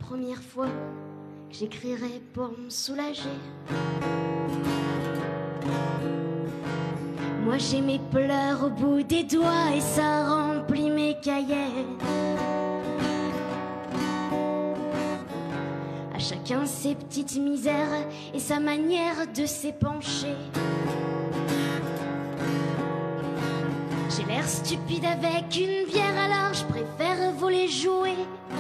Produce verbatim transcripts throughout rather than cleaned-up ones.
première fois que j'écrirai pour me soulager. Moi j'ai mes pleurs au bout des doigts et ça remplit mes cahiers. À chacun ses petites misères et sa manière de s'épancher. J'ai l'air stupide avec une bière, alors je préfère voler jouer.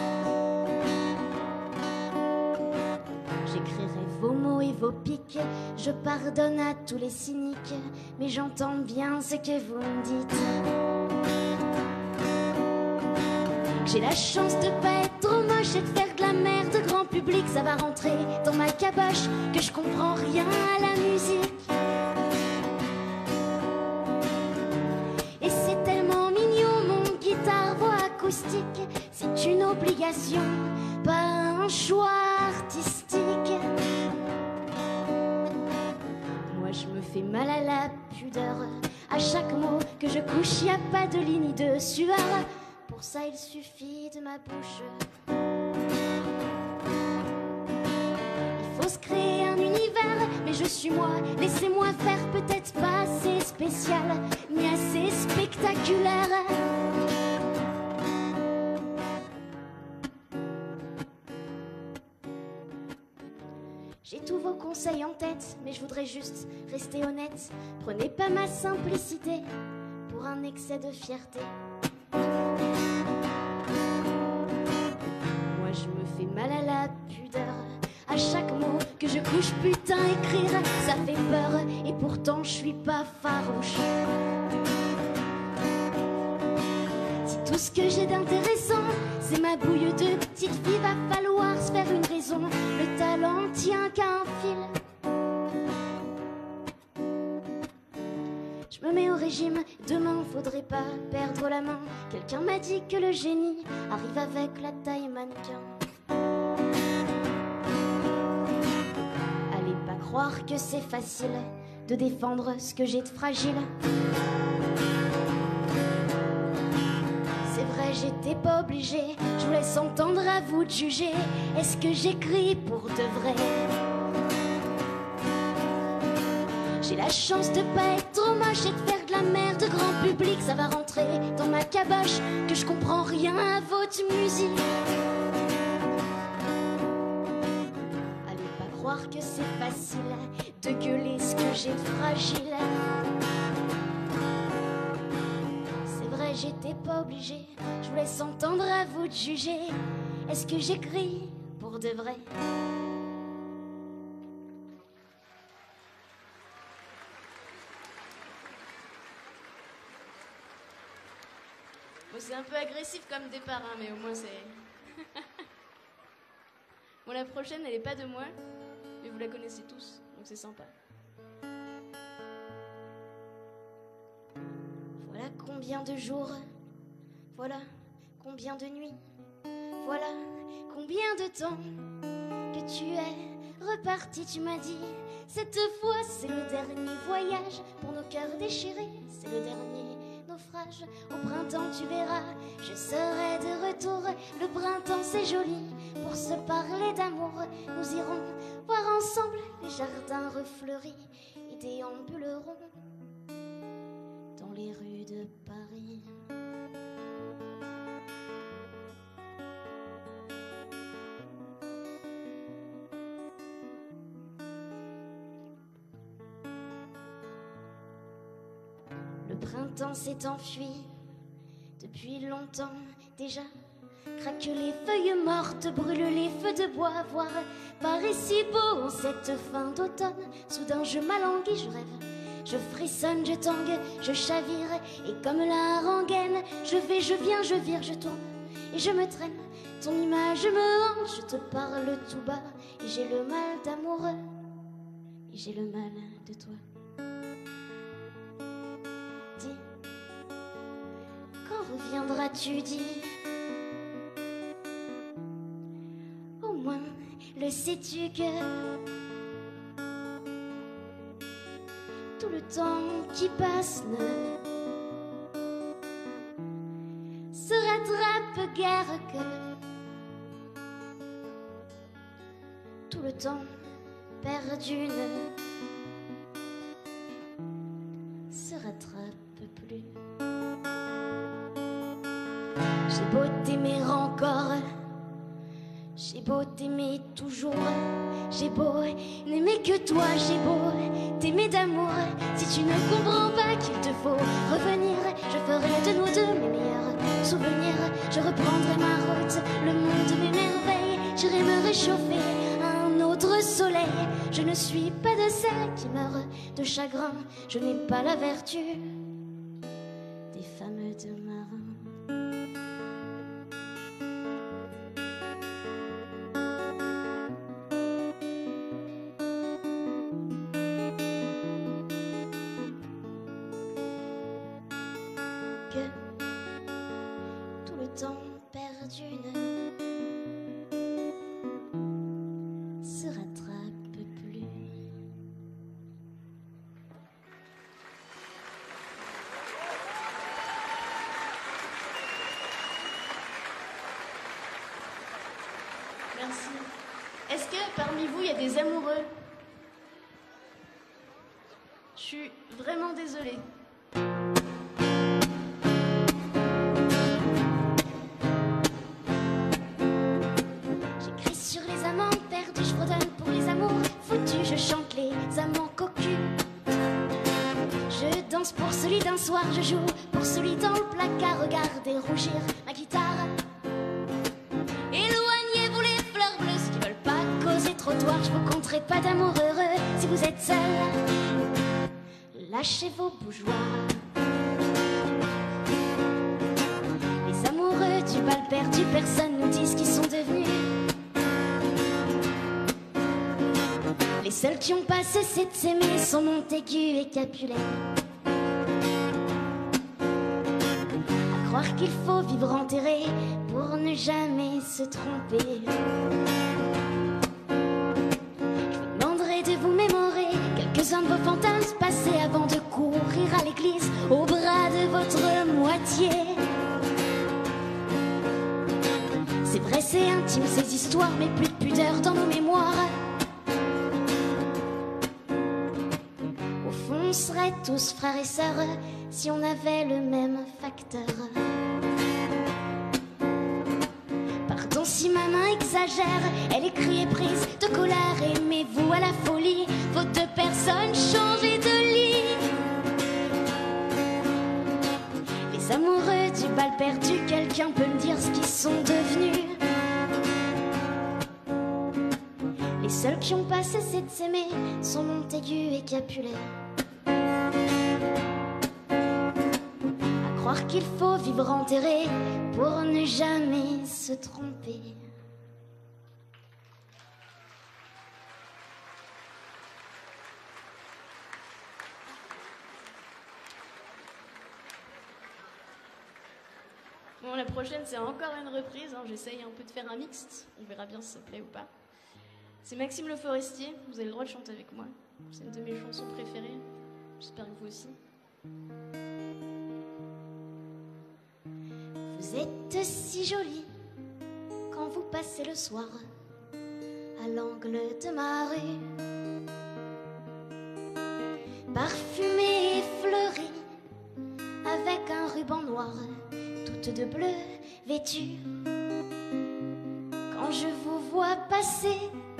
J'écrirai vos mots et vos piques, je pardonne à tous les cyniques, mais j'entends bien ce que vous me dites. J'ai la chance de pas être trop moche et de faire de la merde grand public. Ça va rentrer dans ma caboche que je comprends rien à la musique. Et c'est tellement mignon mon guitare-voix acoustique. C'est une obligation, pas un choix artistique. Moi je me fais mal à la pudeur. À chaque mot que je couche, y a pas de ligne de sueur. Pour ça il suffit de ma bouche. Il faut se créer un univers, mais je suis moi. Laissez-moi faire, peut-être pas assez spécial, ni assez spectaculaire. J'ai tous vos conseils en tête, mais je voudrais juste rester honnête. Prenez pas ma simplicité pour un excès de fierté. Moi je me fais mal à la pudeur. À chaque mot que je couche, putain, écrire, ça fait peur. Et pourtant je suis pas farouche. Si tout ce que j'ai d'intéressant, c'est ma bouille de petite fille, va falloir se faire une raison. Le talent tient qu'à un fil. Je me mets au régime, demain faudrait pas perdre la main. Quelqu'un m'a dit que le génie arrive avec la taille mannequin. Allez pas croire que c'est facile de défendre ce que j'ai de fragile. C'est vrai, j'étais pas obligée, je vous laisse entendre, à vous de juger. Est-ce que j'écris pour de vrai? J'ai la chance de pas être trop moche et de faire de la merde grand public. Ça va rentrer dans ma caboche que je comprends rien à votre musique. Allez pas croire que c'est facile de gueuler ce que j'ai de fragile. C'est vrai, j'étais pas obligée, je vous laisse entendre, à vous de juger. Est-ce que j'écris pour de vrai? Bon, c'est un peu agressif comme départ, hein, mais au moins c'est... Bon, la prochaine, elle est pas de moi, mais vous la connaissez tous, donc c'est sympa. Voilà combien de jours, voilà combien de nuits, voilà combien de temps que tu es reparti. Tu m'as dit, cette fois c'est le dernier voyage pour nos cœurs déchirés, c'est le dernier naufrage. Au printemps tu verras, je serai de retour. Le printemps c'est joli pour se parler d'amour. Nous irons voir ensemble les jardins refleuris et déambulerons dans les rues de Paris. Le printemps s'est enfui depuis longtemps déjà. Craque les feuilles mortes, brûle les feux de bois. Voir Paris si beau en cette fin d'automne. Soudain je m'alanguis, je rêve, je frissonne, je tangue, je chavire. Et comme la rengaine, je vais, je viens, je vire, je tourne et je me traîne. Ton image me hante, je te parle tout bas. Et j'ai le mal d'amoureux, et j'ai le mal de toi. Dis, quand reviendras-tu, dis? Au moins, le sais-tu que tout le temps qui passe ne se rattrape guère que tout le temps perdu ne se rattrape plus. J'ai beau t'aimer encore, j'ai beau t'aimer toujours, j'ai beau n'aimer que toi, j'ai beau t'aimer d'amour. Si tu ne comprends pas qu'il te faut revenir, je ferai de nous deux mes meilleurs souvenirs. Je reprendrai ma route, le monde de mes merveilles, j'irai me réchauffer à un autre soleil. Je ne suis pas de celles qui meurent de chagrin, je n'ai pas la vertu des femmes de marins. Que tout le temps perdu ne se rattrape plus. Merci. Est-ce que parmi vous, il y a des amoureux? Je suis vraiment désolée. J'écris sur les amants perdus, je fredonne pour les amours foutus, je chante les amants cocus. Je danse pour celui d'un soir, je joue pour celui dans le placard. Regardez rougir ma guitare. Éloignez-vous les fleurs bleues, ceux qui veulent pas causer trottoir. Je vous compterai pas d'amour heureux si vous êtes seul. Lâchez vos bougeoirs. Les amoureux du bal perdu, personne nous dit ce qu'ils sont devenus. Les seuls qui ont pas cessé de s'aimer sont Montaigu et Capulet. À croire qu'il faut vivre enterré pour ne jamais se tromper. Je vous demanderai de vous mémorer quelques-uns de vos fantasmes passés avant de courir à l'église au bras de votre moitié. C'est vrai, c'est intime ces histoires, mais plus de pudeur dans nos mémoires. Au fond, on serait tous frères et sœurs si on avait le même facteur. Pardon si ma main exagère, elle est criée prise de colère. Aimez-vous à la folie, vos deux personnes changez de lit. Les amoureux du bal perdu, quelqu'un peut me dire ce qu'ils sont devenus? Les seuls qui ont pas cessé de s'aimer sont Montaigu et Capulet. À croire qu'il faut vivre enterré pour ne jamais se tromper. Bon, la prochaine, c'est encore une reprise. Hein. J'essaye un peu de faire un mixte. On verra bien si ça plaît ou pas. C'est Maxime Le Forestier. Vous avez le droit de chanter avec moi. C'est une de mes chansons préférées. J'espère que vous aussi. Vous êtes si jolie quand vous passez le soir à l'angle de ma rue, parfumée et fleurie, avec un ruban noir, toute de bleu vêtue. Quand je vous vois passer,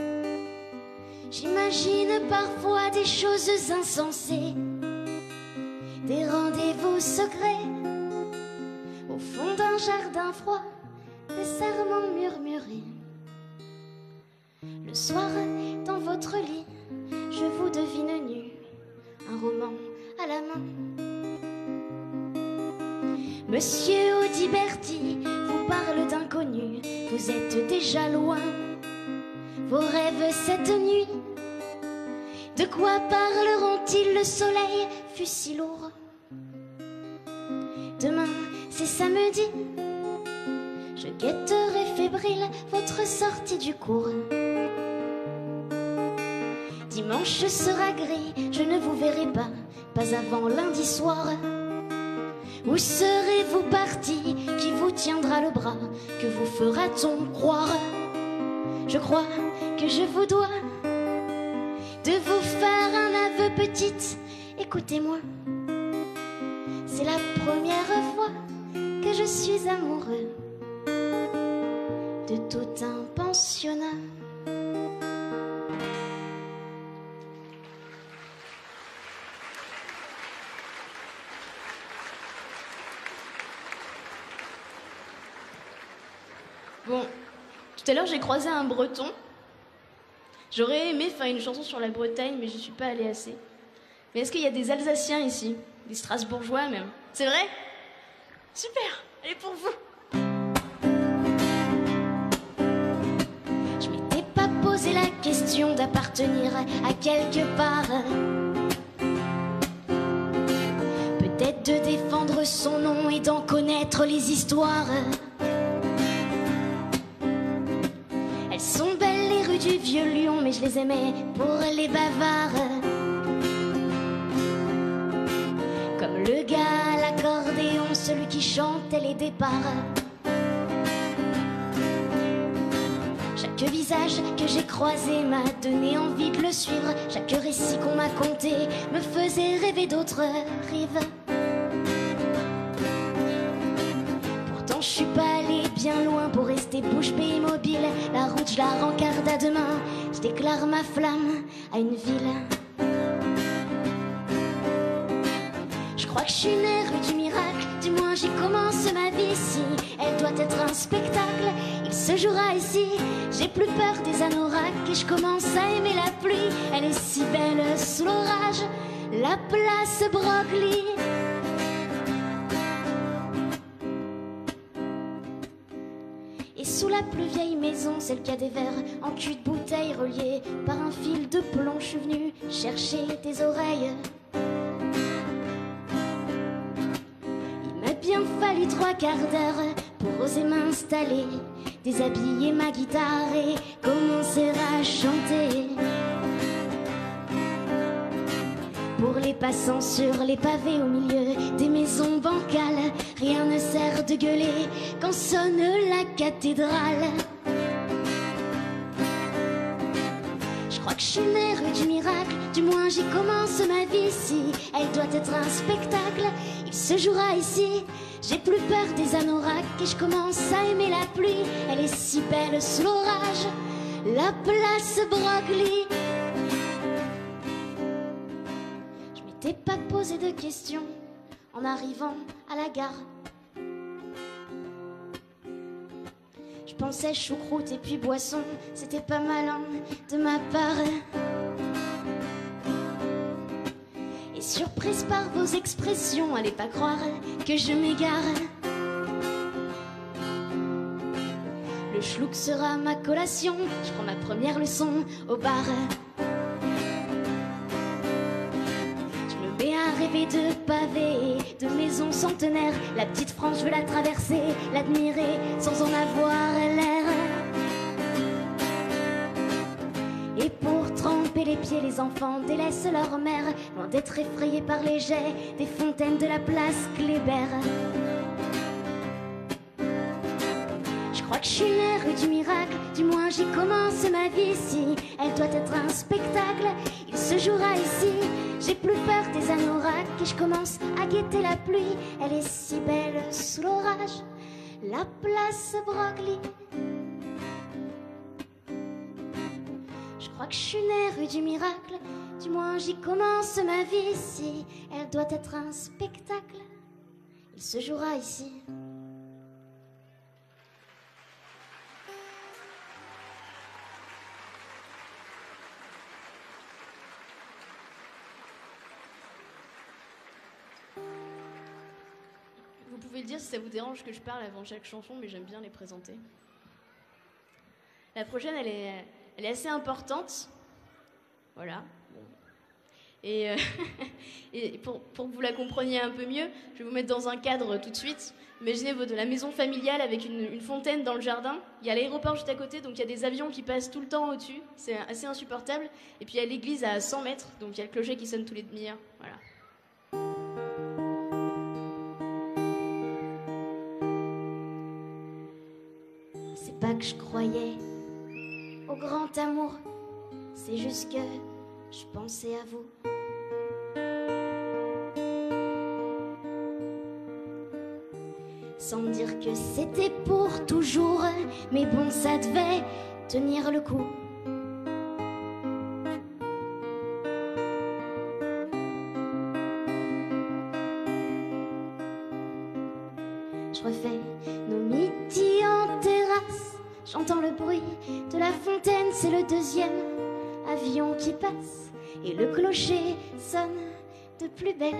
j'imagine parfois des choses insensées, des rendez-vous secrets au fond d'un jardin froid, des serments murmurés. Le soir, dans votre lit, je vous devine nu, un roman à la main. Monsieur Audiberti vous parle d'inconnu, vous êtes déjà loin. Vos rêves cette nuit, de quoi parleront-ils? Le soleil fut si lourd. Demain, c'est samedi, je guetterai fébrile votre sortie du cours. Dimanche sera gris, je ne vous verrai pas, pas avant lundi soir. Où serez-vous parti? Qui vous tiendra le bras? Que vous fera-t-on croire? Je crois que je vous dois de vous faire un aveu, petite. Écoutez-moi, c'est la première fois que je suis amoureux de tout un pensionnat. Bon, tout à l'heure j'ai croisé un breton. J'aurais aimé faire une chanson sur la Bretagne, mais je suis pas allée assez. Mais est-ce qu'il y a des Alsaciens ici? Des Strasbourgeois même? C'est vrai? Super! Elle est pour vous! Je m'étais pas posé la question d'appartenir à quelque part. Peut-être de défendre son nom et d'en connaître les histoires. Elles sont belles les rues du vieux Lyon, mais je les aimais pour les bavards. Comme le gars à l'accordéon, celui qui chantait les départs. Chaque visage que j'ai croisé m'a donné envie de le suivre. Chaque récit qu'on m'a conté me faisait rêver d'autres rives. Pourtant je suis pas allée bien loin pour rester bouche bée immobile. La route je la rencarde à deux mains, je déclare ma flamme à une ville. Je crois que je suis née rue du miracle, du moins j'y commence ma vie ici. Elle doit être un spectacle, il se jouera ici. J'ai plus peur des anoraks et je commence à aimer la pluie. Elle est si belle sous l'orage, la place Broglie. Et sous la plus vieille maison, celle qui a des verres en cul de bouteille reliés par un fil de plomb, je suis venue chercher tes oreilles. Il m'a fallu trois quarts d'heure pour oser m'installer, déshabiller ma guitare et commencer à chanter. Pour les passants sur les pavés au milieu des maisons bancales, rien ne sert de gueuler quand sonne la cathédrale. Je crois que je suis née rue du miracle, du moins j'y commence ma vie ici. Elle doit être un spectacle, il se jouera ici. J'ai plus peur des anoraks et je commence à aimer la pluie. Elle est si belle sous l'orage, la place Broglie. Je m'étais pas posé de questions en arrivant à la gare. Je pensais choucroute et puis boisson, c'était pas malin de ma part. Et surprise par vos expressions, allez pas croire que je m'égare. Le schluck sera ma collation, je prends ma première leçon au bar. Je me mets à rêver de pavés et de maisons centenaires. La petite France, je veux la traverser, l'admirer sans en avoir l'air. Et pour tremper les pieds, les enfants délaissent leur mère, loin d'être effrayés par les jets des fontaines de la place Kléber. Je crois que je suis née rue du miracle, du moins j'y commence ma vie ici. Elle doit être un spectacle, il se jouera ici. J'ai plus peur des anoraks et je commence à guetter la pluie. Elle est si belle sous l'orage, la place Broglie. Je crois que je suis née rue du miracle, du moins j'y commence ma vie ici. Elle doit être un spectacle, il se jouera ici. Vous pouvez le dire si ça vous dérange que je parle avant chaque chanson, mais j'aime bien les présenter. La prochaine, elle est, elle est assez importante. Voilà. Bon. Et, euh, et pour, pour que vous la compreniez un peu mieux, je vais vous mettre dans un cadre tout de suite. Imaginez-vous de la maison familiale avec une, une fontaine dans le jardin. Il y a l'aéroport juste à côté, donc il y a des avions qui passent tout le temps au-dessus. C'est assez insupportable. Et puis il y a l'église à cent mètres, donc il y a le clocher qui sonne tous les demi-heures. Voilà. C'est pas que je croyais grand amour, c'est juste que je pensais à vous. Sans me dire que c'était pour toujours, mais bon, ça devait tenir le coup. Je refais nos midis en terrasse, j'entends le bruit de la fontaine, c'est le deuxième avion qui passe, et le clocher sonne de plus belle.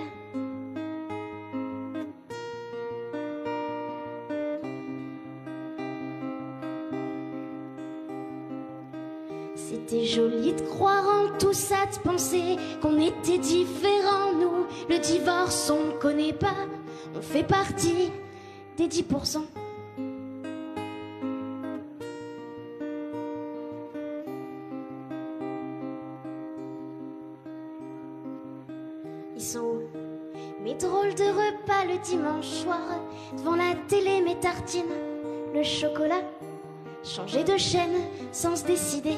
C'était joli de croire en tout ça, de penser qu'on était différents, nous. Le divorce, on ne connaît pas, on fait partie des dix pour cent. Ils sont où mes drôles de repas le dimanche soir? Devant la télé, mes tartines, le chocolat. Changer de chaîne sans se décider.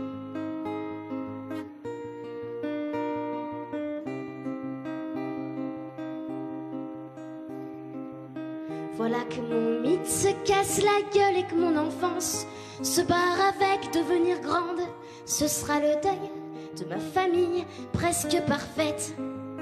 Voilà que mon mythe se casse la gueule et que mon enfance se barre avec devenir grande. Ce sera le deuil de ma famille presque parfaite.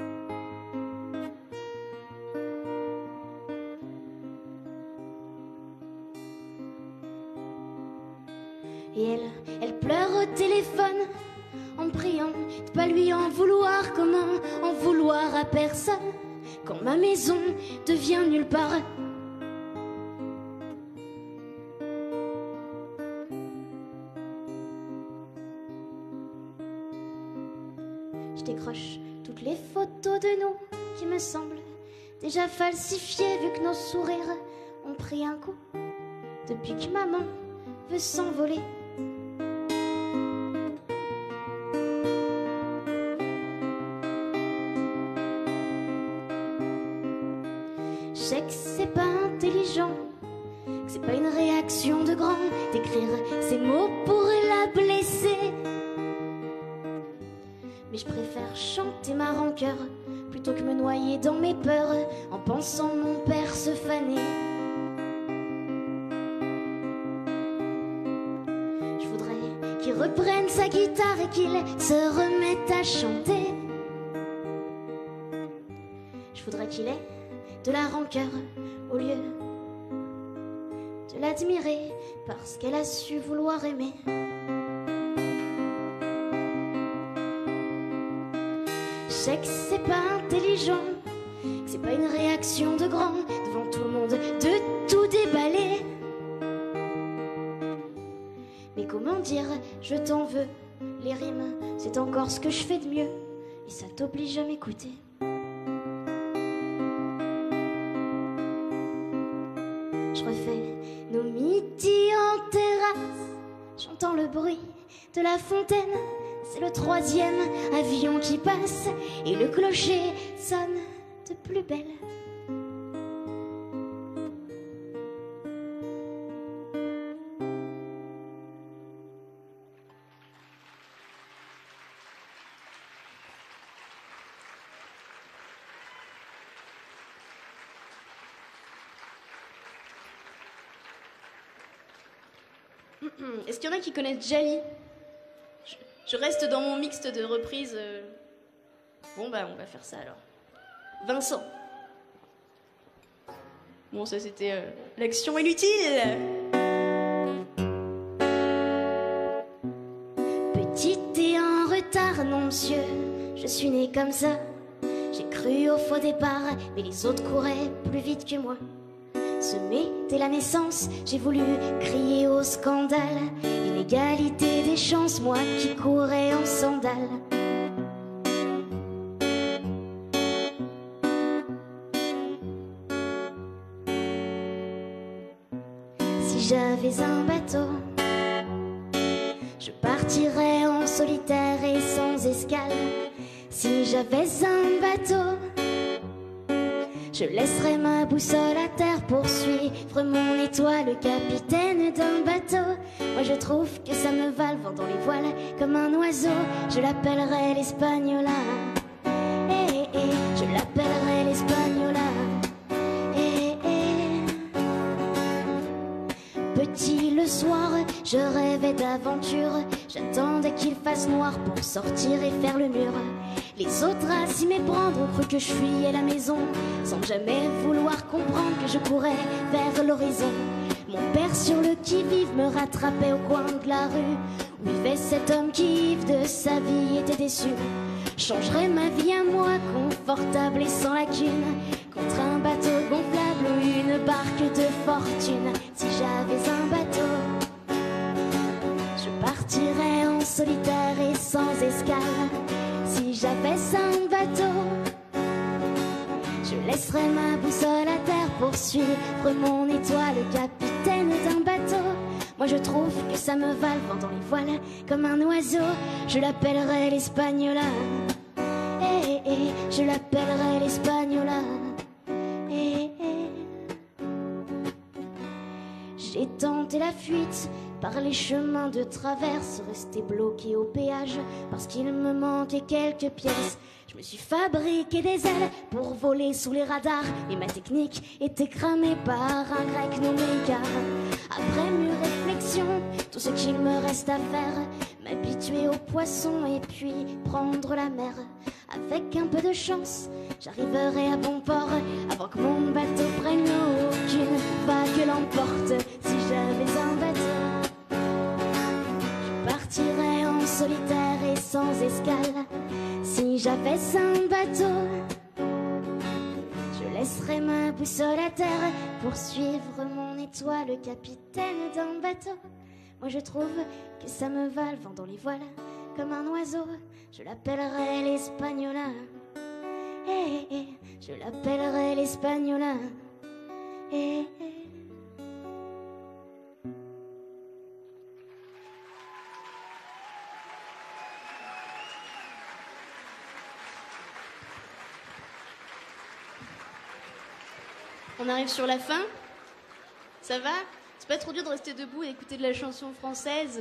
Et elle, elle pleure au téléphone en priant de pas lui en vouloir. Comment en vouloir à personne quand ma maison devient nulle part? Je décroche toutes les photos de nous qui me semblent déjà falsifiées, vu que nos sourires ont pris un coup depuis que maman veut s'envoler. Je sais que c'est pas intelligent, que c'est pas une réaction de grand d'écrire ces mots pour la blesser. Mais je préfère chanter ma rancœur plutôt que me noyer dans mes peurs en pensant mon père se faner. Je voudrais qu'il reprenne sa guitare et qu'il se remette à chanter. Je voudrais qu'il ait de la rancœur au lieu de l'admirer parce qu'elle a su vouloir aimer. Je sais que c'est pas intelligent, que c'est pas une réaction de grand devant tout le monde de tout déballer. Mais comment dire je t'en veux? Les rimes, c'est encore ce que je fais de mieux et ça t'oblige à m'écouter. Je refais nos midis en terrasse, j'entends le bruit de la fontaine. C'est le troisième avion qui passe et le clocher sonne de plus belle. Est-ce qu'il y en a qui connaissent Djali? je, je reste dans mon mixte de reprises. Euh... Bon bah on va faire ça alors. Vincent. Bon ça c'était euh, l'action inutile. Petite et en retard, non monsieur, je suis née comme ça. J'ai cru au faux départ, mais les autres couraient plus vite que moi. Semé dès la naissance, j'ai voulu crier au scandale. Inégalité des chances, moi qui courais en sandales. Si j'avais un bateau, je partirais en solitaire et sans escale. Si j'avais un bateau, Je laisserai ma boussole à terre poursuivre mon étoile, capitaine d'un bateau. Moi je trouve que ça me va le vent dans les voiles comme un oiseau. Je l'appellerai l'Espagnola. Eh, eh, eh, je l'appellerai l'Espagnola. Eh, eh. Petit le soir, je rêvais d'aventure. J'attendais qu'il fasse noir pour sortir et faire le mur. Les autres à s'y méprendre ont cru que je fuyais la maison, sans jamais vouloir comprendre que je courais vers l'horizon. Mon père sur le qui-vive me rattrapait au coin de la rue, où vivait cet homme qui, ivre de sa vie, était déçu. Changerais ma vie à moi, confortable et sans lacune, contre un bateau gonflable ou une barque de fortune. Si j'avais un bateau, je partirais en solitaire et sans escale. Si j'avais un bateau, je laisserais ma boussole à terre poursuivre mon étoile, capitaine d'un bateau. Moi je trouve que ça me va le vent dans les voiles comme un oiseau. Je l'appellerai l'Espagnola. Eh, eh, eh, je l'appellerai l'Espagnola. Eh, eh. J'ai tenté la fuite par les chemins de traverse, resté bloqué au péage parce qu'il me manquait quelques pièces. Je me suis fabriqué des ailes pour voler sous les radars, mais ma technique était cramée par un grec nommé Car. Après mûre réflexion, tout ce qu'il me reste à faire, m'habituer aux poissons et puis prendre la mer. Avec un peu de chance, j'arriverai à bon port avant que mon bateau prenne l'eau, aucune vague l'emporte. Si j'avais un bateau, je partirais en solitaire et sans escale. Si j'avais un bateau, je laisserais ma boussole à terre pour suivre mon étoile, capitaine d'un bateau. Moi je trouve que ça me va le vent dans les voiles comme un oiseau. Je l'appellerai l'Espagnola. Eh, eh, je l'appellerai l'Espagnola. Eh, eh. On arrive sur la fin. Ça va? C'est pas trop dur de rester debout et d'écouter de la chanson française?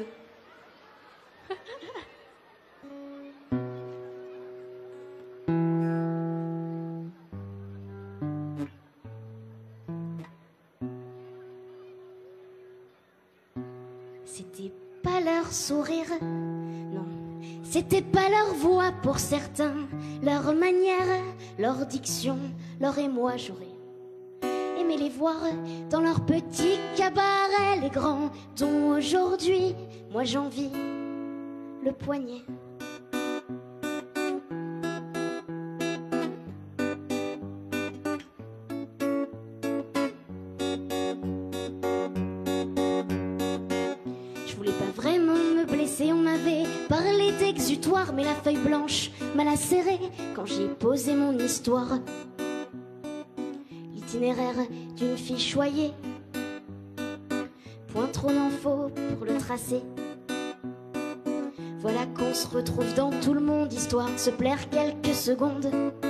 C'était pas leur sourire, non, c'était pas leur voix pour certains, leur manière, leur diction, leur émoi. J'aurais aimé les voir dans leur petit cabaret, les grands dont aujourd'hui moi j'envie le poignet. On m'avait parlé d'exutoire, mais la feuille blanche m'a lacéré quand j'ai posé mon histoire. L'itinéraire d'une fille choyée, point trop n'en faut pour le tracer. Voilà qu'on se retrouve dans tout le monde, histoire de se plaire quelques secondes.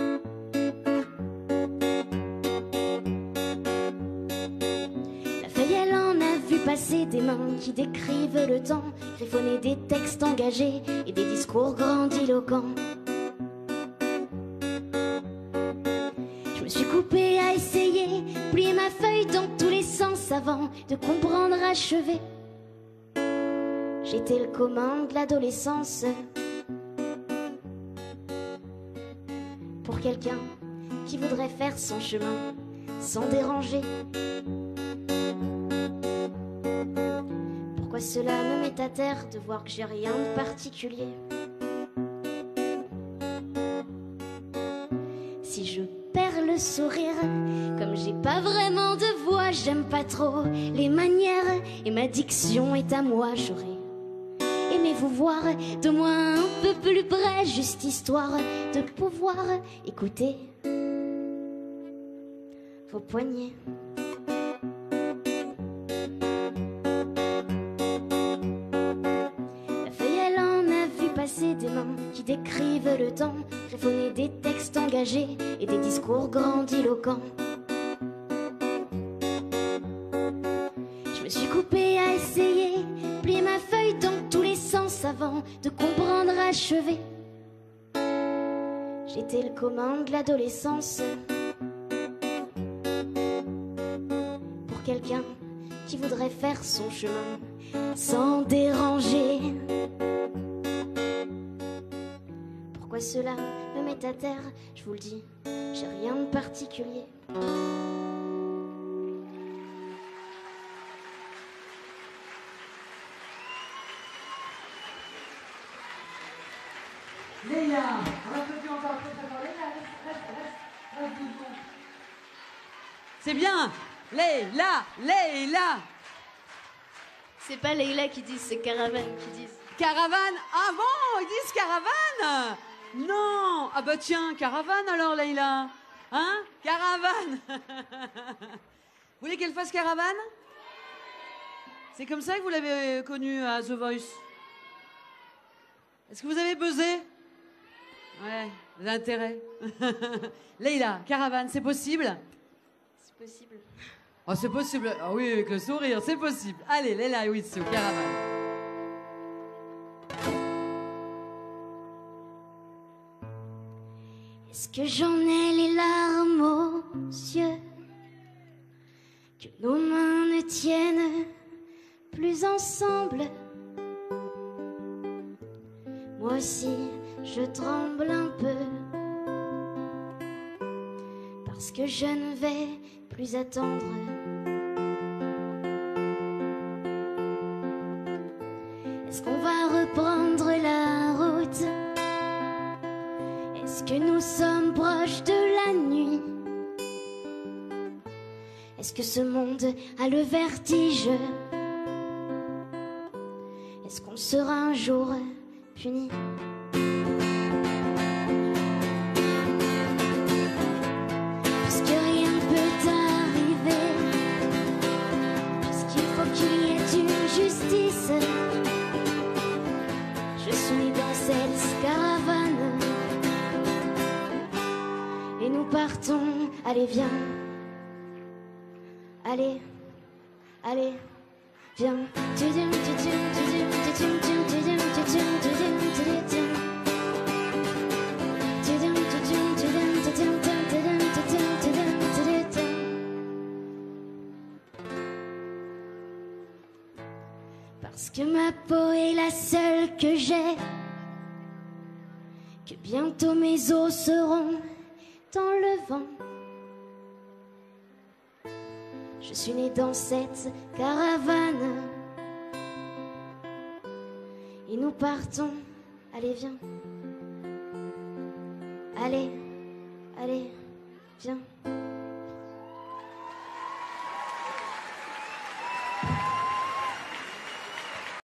Passer des mains qui décrivent le temps, griffonner des textes engagés et des discours grandiloquents. Je me suis coupée à essayer, plier ma feuille dans tous les sens avant de comprendre achever. J'étais le commun de l'adolescence pour quelqu'un qui voudrait faire son chemin sans déranger. Pourquoi cela me met à terre de voir que j'ai rien de particulier? Si je perds le sourire, comme j'ai pas vraiment de voix, j'aime pas trop les manières et ma diction est à moi. J'aurais aimé vous voir de moins un peu plus près, juste histoire de pouvoir écouter vos poignets. tracés des mains qui décrivent le temps, griffonner des textes engagés et des discours grandiloquents. Je me suis coupée à essayer, plier ma feuille dans tous les sens avant de comprendre achever. J'étais le commun de l'adolescence pour quelqu'un qui voudrait faire son chemin sans déranger. Pourquoi cela me met à terre? Je vous le dis, j'ai rien de particulier. Leïla, on applaudit encore très très fort. Leïla, reste, reste, reste, reste deux secondes. C'est bien, Leïla, Leïla. C'est pas Leïla qui disent, c'est Caravane qui disent. Caravane, ah bon, ils disent Caravane? Non, ah bah tiens, Caravane alors Leïla. Hein? Caravane. Vous voulez qu'elle fasse Caravane? C'est comme ça que vous l'avez connue à The Voice? Est-ce que vous avez buzzé? Ouais, l'intérêt. Leïla, Caravane, c'est possible? C'est possible. Oh, c'est possible. Ah oui, avec le sourire, c'est possible. Allez, Leïla, oui, c'est au Caravane. Est-ce que j'en ai les larmes aux yeux, que nos mains ne tiennent plus ensemble? Moi aussi, je tremble un peu, parce que je ne vais plus attendre. Est-ce qu'on va reprendre la route? Est-ce que nous sommes proches de la nuit? Est-ce que ce monde a le vertige? Est-ce qu'on sera un jour puni? Puisque rien ne peut arriver, puisqu'il faut qu'il y ait une justice, je suis dans cette caravane et nous partons. Allez, viens. Allez, allez, viens. Parce que ma peau est la seule que j'ai, que bientôt mes os seront dans le vent. Je suis née dans cette caravane et nous partons. Allez, viens. Allez, allez, viens.